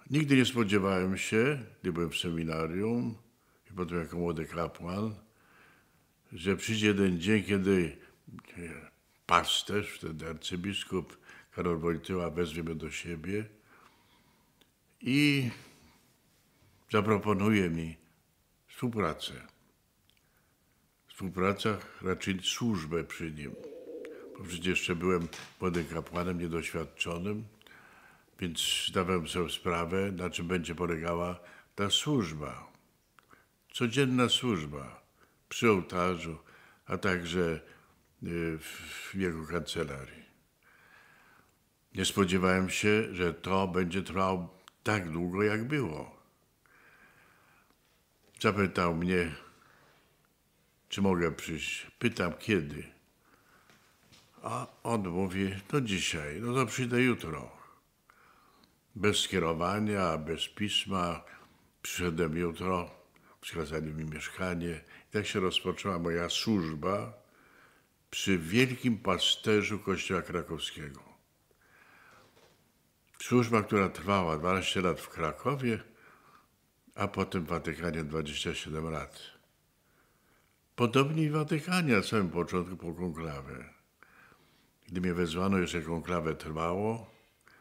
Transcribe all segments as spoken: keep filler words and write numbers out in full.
Nigdy nie spodziewałem się, gdy byłem w seminarium i potem jako młody kapłan, że przyjdzie ten dzień, kiedy pasterz, wtedy arcybiskup Karol Wojtyła wezwie mnie do siebie i zaproponuje mi współpracę. Współpraca, raczej służbę przy nim. Bo przecież jeszcze byłem młodym kapłanem, niedoświadczonym, więc zdawałem sobie sprawę, na czym będzie polegała ta służba. Codzienna służba przy ołtarzu, a także w jego kancelarii. Nie spodziewałem się, że to będzie trwało tak długo, jak było. Zapytał mnie, czy mogę przyjść. Pytam, kiedy. A on mówi, no dzisiaj, no to przyjdę jutro. Bez skierowania, bez pisma. Przyszedłem jutro, wskazali mi mieszkanie. I tak się rozpoczęła moja służba przy wielkim pasterzu Kościoła Krakowskiego. Służba, która trwała dwanaście lat w Krakowie, a potem w Watykanie dwadzieścia siedem lat. Podobnie w Watykanie na samym początku po konklawę. Gdy mnie wezwano, jeszcze konklawę trwało,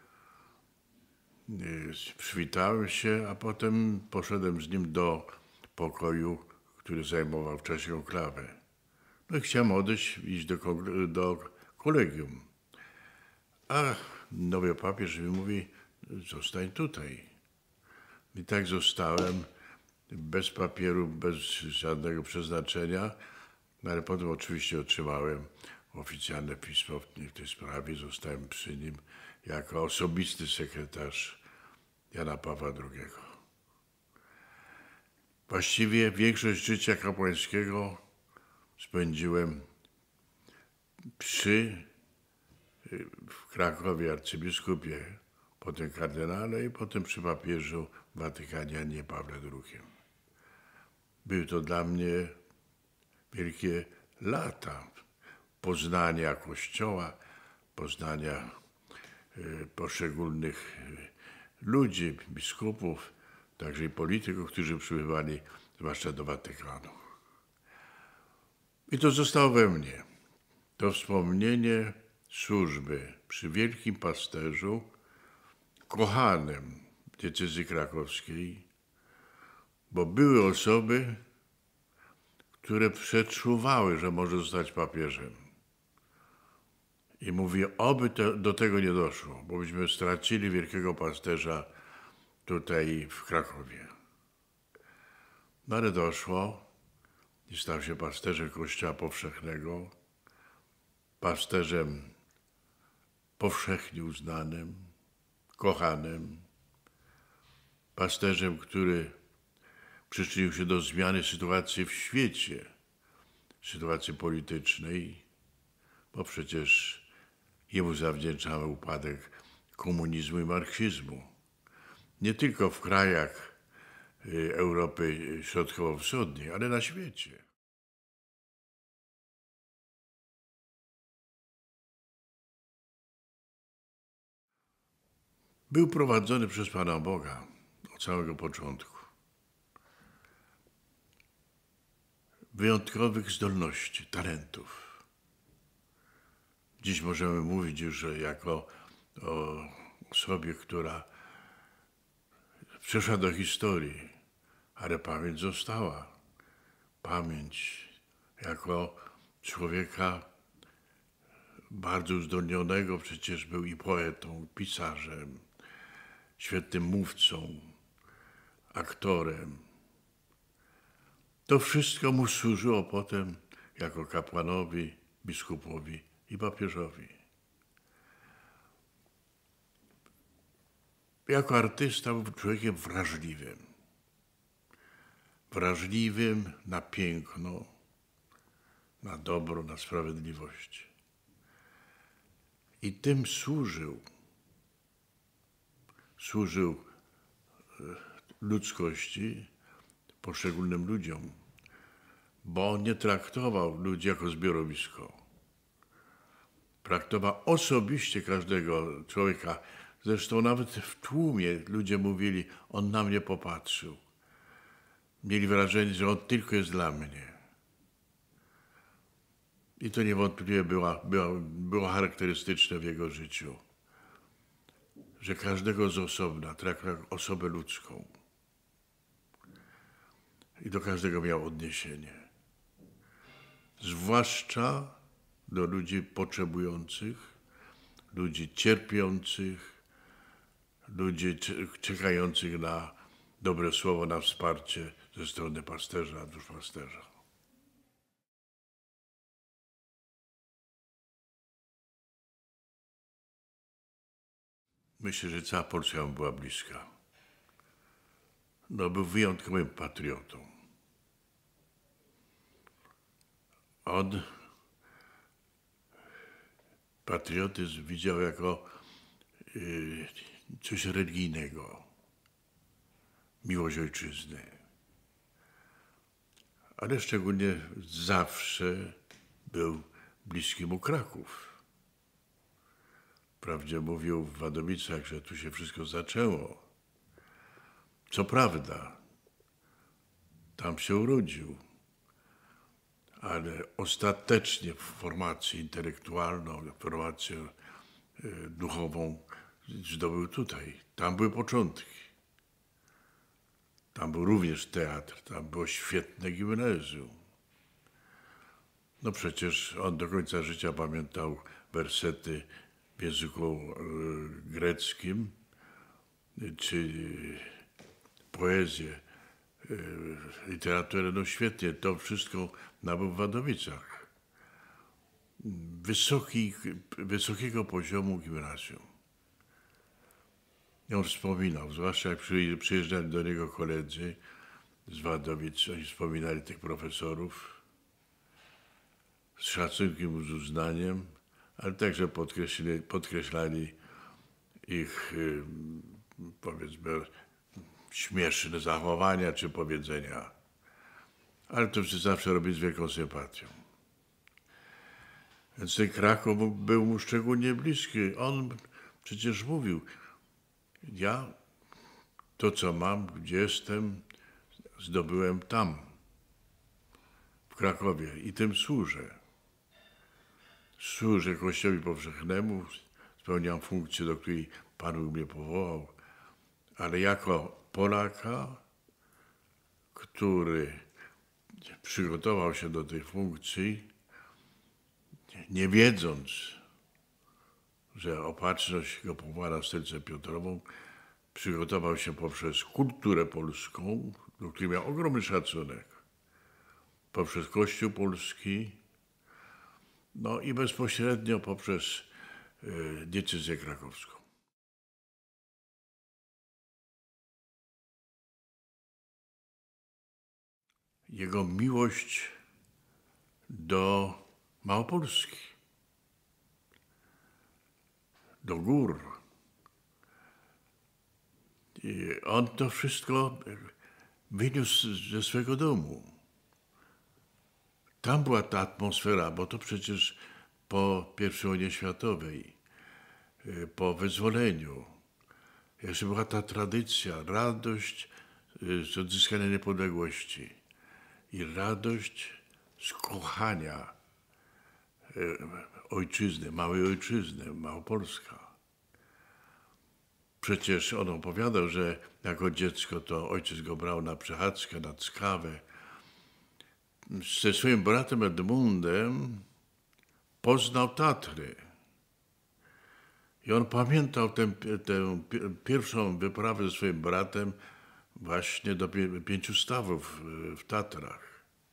przywitałem się, a potem poszedłem z nim do pokoju, który zajmował w czasie konklawy. No i chciałem odejść, iść do, do kolegium. A nowy papież mi mówi, zostań tutaj. I tak zostałem, bez papieru, bez żadnego przeznaczenia, no ale potem oczywiście otrzymałem oficjalne pismo w tej sprawie, zostałem przy nim jako osobisty sekretarz Jana Pawła drugiego. Właściwie większość życia kapłańskiego spędziłem przy w Krakowie arcybiskupie, potem kardynale i potem przy papieżu w Watykanie Janie Pawle drugim. Były to dla mnie wielkie lata poznania Kościoła, poznania poszczególnych ludzi, biskupów, także i polityków, którzy przybywali zwłaszcza do Watykanu. I to zostało we mnie. To wspomnienie służby przy wielkim pasterzu, kochanym diecezji krakowskiej, bo były osoby, które przeczuwały, że może zostać papieżem. I mówię, oby to, do tego nie doszło, bo byśmy stracili wielkiego pasterza tutaj w Krakowie. No ale doszło i stał się pasterzem Kościoła Powszechnego, pasterzem powszechnie uznanym, kochanym, pasterzem, który przyczynił się do zmiany sytuacji w świecie, sytuacji politycznej, bo przecież jemu zawdzięczamy upadek komunizmu i marksizmu. Nie tylko w krajach Europy Środkowo-Wschodniej, ale na świecie. Był prowadzony przez Pana Boga od samego początku. Wyjątkowych zdolności, talentów. Dziś możemy mówić już jako o osobie, która przeszła do historii, ale pamięć została. Pamięć jako człowieka bardzo uzdolnionego, przecież był i poetą, pisarzem, świetnym mówcą, aktorem. To wszystko mu służyło potem jako kapłanowi, biskupowi i papieżowi. Jako artysta był człowiekiem wrażliwym. Wrażliwym na piękno, na dobro, na sprawiedliwość. I tym służył. Służył ludzkości, poszczególnym ludziom, bo on nie traktował ludzi jako zbiorowisko. Traktował osobiście każdego człowieka Zresztą nawet w tłumie ludzie mówili, on na mnie popatrzył. Mieli wrażenie, że on tylko jest dla mnie. I to niewątpliwie była, była, było charakterystyczne w jego życiu, że każdego z osobna traktował jak osobę ludzką. I do każdego miał odniesienie. Zwłaszcza do ludzi potrzebujących, ludzi cierpiących, ludzi czekających na dobre słowo, na wsparcie ze strony pasterza, duszpasterza. Myślę, że cała Polska mu była bliska. No, był wyjątkowym patriotą. On patriotyzm widział jako y, coś religijnego, miłość ojczyzny. Ale szczególnie zawsze był bliski mu Kraków. Wprawdzie mówił w Wadowicach, że tu się wszystko zaczęło. Co prawda, tam się urodził, ale ostatecznie formację intelektualną, formację y, duchową zdobył tutaj. Tam były początki. Tam był również teatr, tam było świetne gimnazjum. No przecież on do końca życia pamiętał wersety w języku y, greckim, y, czy poezję, y, literaturę, no świetnie, to wszystko nabył w Wadowicach. Wysoki, wysokiego poziomu gimnazjum. I on wspominał, zwłaszcza jak przyjeżdżali do niego koledzy z Wadowic, oni wspominali tych profesorów z szacunkiem, z uznaniem, ale także podkreślali, podkreślali ich, powiedzmy, śmieszne zachowania czy powiedzenia. Ale to zawsze robić z wielką sympatią. Więc ten Kraków był mu szczególnie bliski. On przecież mówił, ja to, co mam, gdzie jestem, zdobyłem tam, w Krakowie i tym służę. Służę Kościołowi Powszechnemu, spełniam funkcję, do której Pan mnie powołał, ale jako Polaka, który przygotował się do tej funkcji, nie wiedząc, że Opatrzność go powoła na Stolicę Piotrową, przygotował się poprzez kulturę polską, do której miał ogromny szacunek, poprzez Kościół polski, no i bezpośrednio poprzez y, diecezję krakowską. Jego miłość do Małopolski, do gór. I on to wszystko wyniósł ze swego domu. Tam była ta atmosfera, bo to przecież po pierwszej wojnie światowej, po wyzwoleniu, jeszcze była ta tradycja, radość z odzyskania niepodległości i radość z kochania ojczyzny, małej ojczyzny, Małopolska. Przecież on opowiadał, że jako dziecko to ojciec go brał na przechadzkę, na Ckawę. Ze swoim bratem Edmundem poznał Tatry. I on pamiętał tę, tę pierwszą wyprawę ze swoim bratem właśnie do Pięciu Stawów w Tatrach.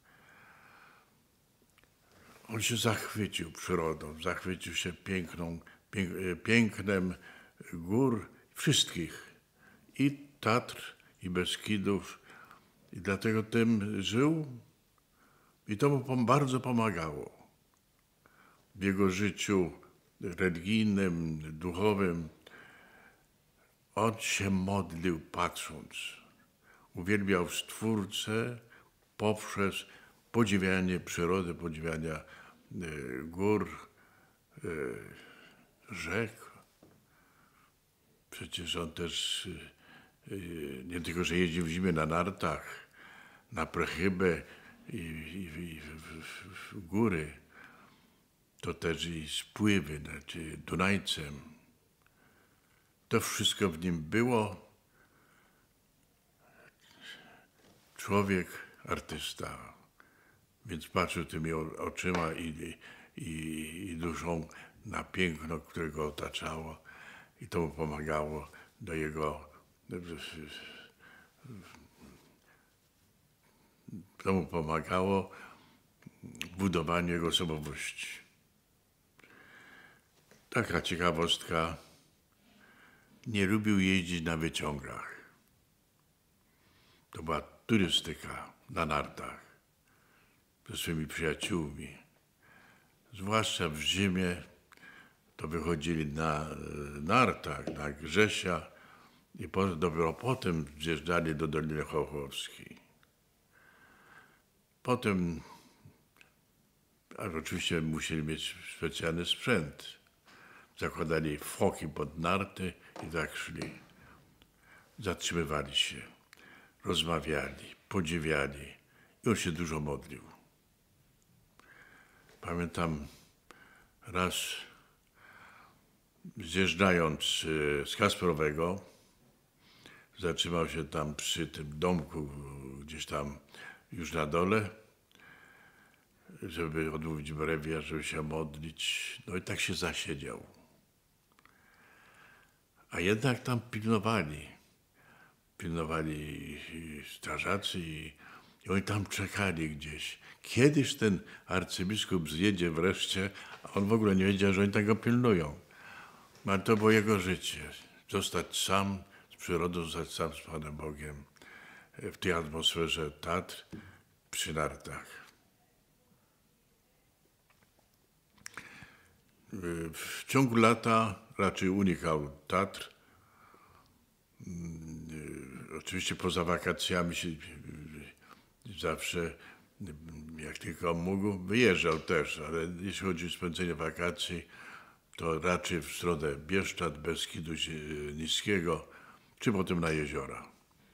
On się zachwycił przyrodą, zachwycił się piękną, pięk, pięknem gór wszystkich, i Tatr, i Beskidów, i dlatego tym żył i to mu bardzo pomagało w jego życiu religijnym, duchowym. On się modlił patrząc, uwielbiał Stwórcę poprzez podziwianie przyrody, podziwiania gór, rzek. Przecież on też yy, nie tylko, że jeździł w zimie na nartach, na Prochybę i, i, i w, w, w góry, to też i spływy, znaczy Dunajcem. To wszystko w nim było. Człowiek, artysta, więc patrzył tymi oczyma i, i, i duszą na piękno, które go otaczało i to mu pomagało do jego, to mu pomagało w budowaniu jego osobowości. Taka ciekawostka, nie lubił jeździć na wyciągach. To była turystyka na nartach ze swymi przyjaciółmi. Zwłaszcza w zimie to wychodzili na nartach, na Grzesia i po, dopiero potem zjeżdżali do Doliny Chochowskiej. Potem, ale oczywiście musieli mieć specjalny sprzęt. Zakładali foki pod narty i tak szli. Zatrzymywali się, rozmawiali, podziwiali i on się dużo modlił. Pamiętam raz zjeżdżając z Kasprowego, zatrzymał się tam przy tym domku gdzieś tam już na dole, żeby odmówić brewiarz, żeby się modlić. No i tak się zasiedział. A jednak tam pilnowali. Pilnowali strażacy i, i oni tam czekali gdzieś. Kiedyś ten arcybiskup zjedzie wreszcie, a on w ogóle nie wiedział, że oni tak go pilnują. Ale to było jego życie. Zostać sam z przyrodą, zostać sam z Panem Bogiem w tej atmosferze Tatr przy nartach. W ciągu lata raczej unikał Tatr. Oczywiście poza wakacjami się zawsze, jak tylko mógł, wyjeżdżał też, ale jeśli chodzi o spędzenie wakacji, to raczej w stronę Bieszczad, Beskidu Niskiego, czy potem na jeziora.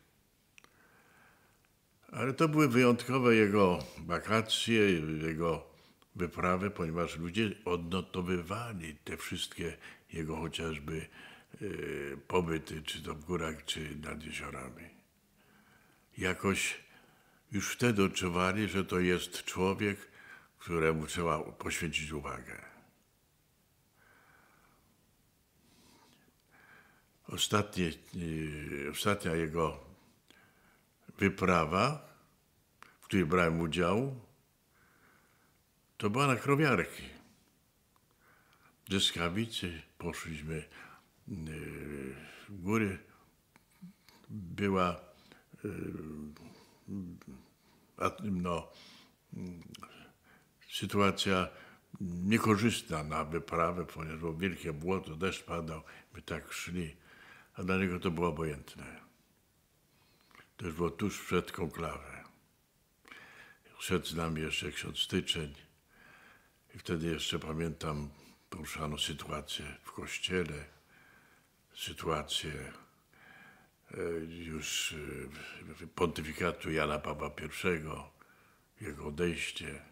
Ale to były wyjątkowe jego wakacje, jego wyprawy, ponieważ ludzie odnotowywali te wszystkie jego chociażby y, pobyty, czy to w górach, czy nad jeziorami. Jakoś już wtedy odczuwali, że to jest człowiek, któremu trzeba poświęcić uwagę. Ostatnie, y, ostatnia jego wyprawa, w której brałem udział, to była na Krowiarki. Ze Skawicy poszliśmy w góry. Była no, sytuacja niekorzystna na wyprawę, ponieważ było wielkie błoto, deszcz padał, my tak szli, a dla niego to było obojętne. To już było tuż przed konklawę. Szedł z nami jeszcze ksiądz Styczeń i wtedy jeszcze pamiętam, poruszano sytuację w kościele, sytuację już pontyfikatu Jana Pawła pierwszego, jego odejście.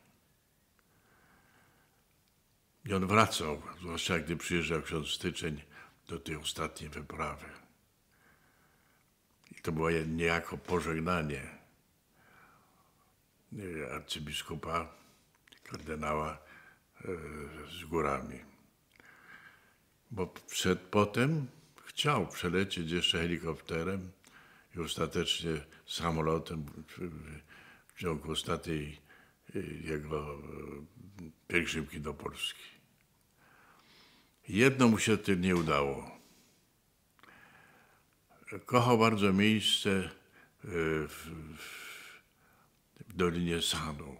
I on wracał, zwłaszcza gdy przyjeżdżał ksiądz Styczeń do tej ostatniej wyprawy. I to było niejako pożegnanie arcybiskupa, kardynała z górami. Bo przed, potem chciał przelecieć jeszcze helikopterem i ostatecznie samolotem w ciągu ostatniej jego pielgrzymki do Polski. Jedno mu się tym nie udało. Kochał bardzo miejsce w, w Dolinie Sanu.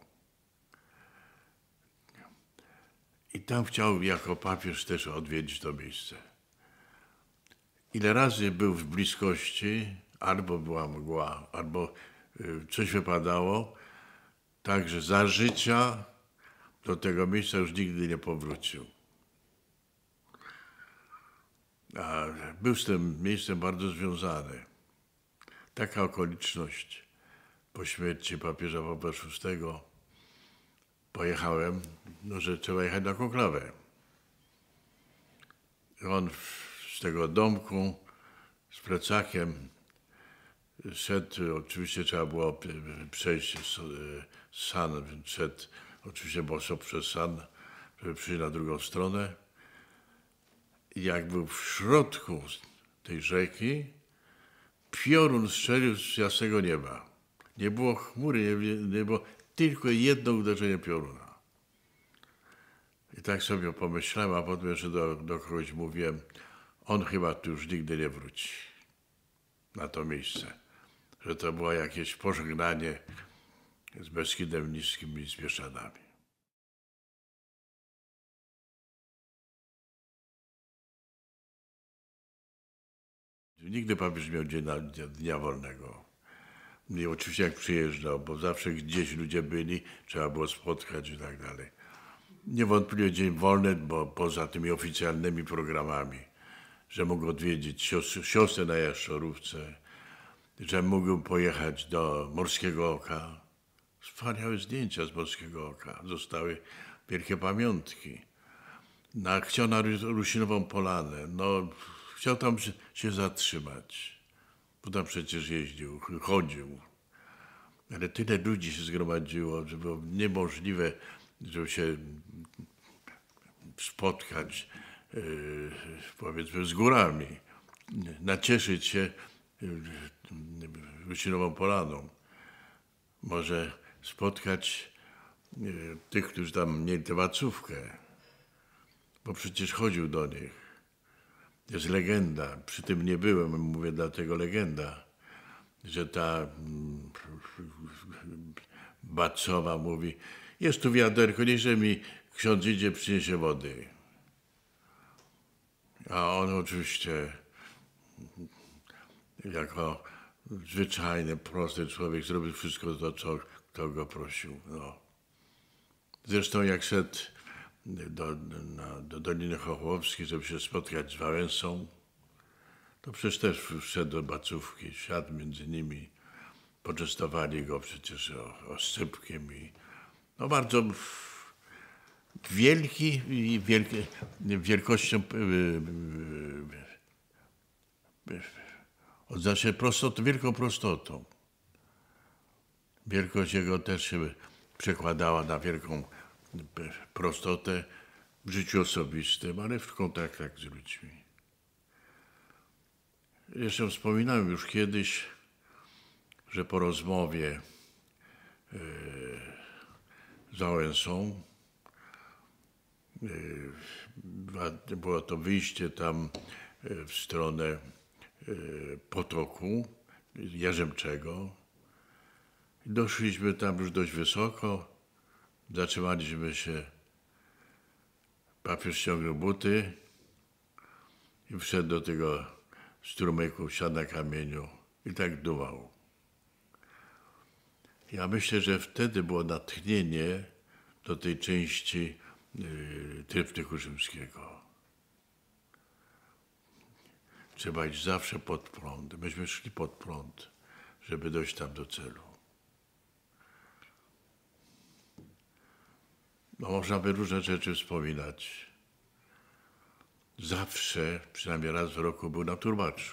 I tam chciał jako papież też odwiedzić to miejsce. Ile razy był w bliskości, albo była mgła, albo coś wypadało, tak że za życia do tego miejsca już nigdy nie powrócił. A był z tym miejscem bardzo związany. Taka okoliczność. Po śmierci papieża Pawła szóstego pojechałem, no, że trzeba jechać na konklawę. On z tego domku z plecakiem szedł, oczywiście trzeba było przejść san, więc szedł oczywiście boso przez san, żeby przyjść na drugą stronę. I jak był w środku tej rzeki, piorun strzelił z jasnego nieba. Nie było chmury, nie, nie było tylko jedno uderzenie pioruna. I tak sobie pomyślałem, a potem jeszcze do, do kogoś mówiłem, on chyba tu już nigdy nie wróci na to miejsce. Że to było jakieś pożegnanie z Beskidem Niskim i z Bieszczadami. Nigdy papież nie miał dnia, dnia wolnego. I oczywiście jak przyjeżdżał, bo zawsze gdzieś ludzie byli, trzeba było spotkać i tak dalej. Niewątpliwie dzień wolny, bo poza tymi oficjalnymi programami, że mógł odwiedzić siostrę, siostrę na Jaszczorówce, że mógł pojechać do Morskiego Oka. Wspaniałe zdjęcia z Morskiego Oka. Zostały wielkie pamiątki. Na, chciał na Rusinową Polanę. No, chciał tam się zatrzymać. Bo tam przecież jeździł, chodził. Ale tyle ludzi się zgromadziło, że było niemożliwe, żeby się spotkać, yy, powiedzmy, z górami. Nacieszyć się Rusinową Polaną. Może spotkać yy, tych, którzy tam mieli tę wacówkę. Bo przecież chodził do nich. Jest legenda, przy tym nie byłem, mówię dlatego legenda, że ta Bacowa mówi, jest tu wiaderko, niechże mi ksiądz idzie, przyniesie wody. A on oczywiście jako zwyczajny, prosty człowiek zrobił wszystko to, co kto go prosił. No. Zresztą jak szedł do, na, do Doliny Chochłowskiej, żeby się spotkać z Wałęsą, to przecież też wszedł do Bacówki, siadł między nimi, poczęstowali go przecież oscypkiem i no bardzo wielki i wielki, wielkością odzywa się prostotą, wielką prostotą. Wielkość jego też się przekładała na wielką prostotę w życiu osobistym, ale w kontaktach z ludźmi. Jeszcze wspominałem już kiedyś, że po rozmowie z Wałęsą było to wyjście tam w stronę potoku Jarzębczego. Doszliśmy tam już dość wysoko, zatrzymaliśmy się, papież ściągnął buty i wszedł do tego strumyku, siadł na kamieniu i tak dumał. Ja myślę, że wtedy było natchnienie do tej części yy, tryptyku rzymskiego. Trzeba iść zawsze pod prąd. Myśmy szli pod prąd, żeby dojść tam do celu. No, można by różne rzeczy wspominać. Zawsze, przynajmniej raz w roku, był na turbaczu.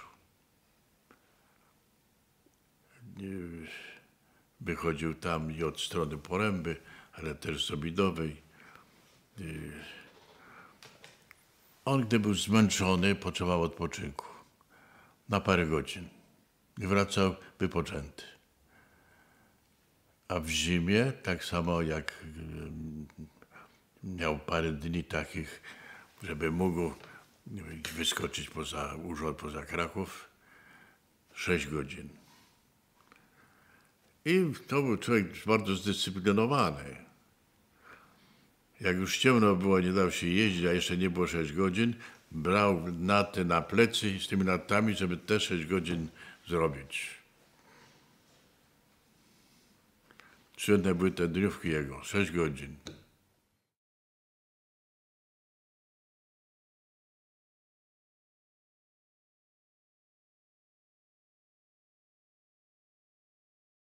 Wychodził tam i od strony Poręby, ale też z Obidowej. On, gdy był zmęczony, potrzebował odpoczynku na parę godzin i wracał wypoczęty. A w zimie, tak samo jak miał parę dni takich, żeby mógł wyskoczyć poza urząd, poza Kraków, sześć godzin. I to był człowiek bardzo zdyscyplinowany. Jak już ciemno było, nie dało się jeździć, a jeszcze nie było sześć godzin, brał naty na plecy i z tymi natami, żeby te sześć godzin zrobić. Świetne były te dniówki jego, sześć godzin.